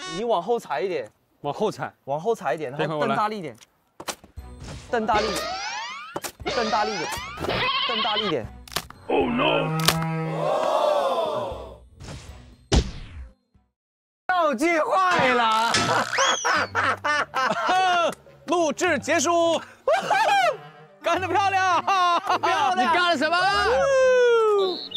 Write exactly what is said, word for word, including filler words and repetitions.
你往后踩一点， 往后踩， 往后踩一点，然后等会我来蹬大力一点，蹬大力一点，蹬大力一点，蹬大力一点。Oh no！ 道具坏了， 录制结束，干得漂亮！ 你干了什么？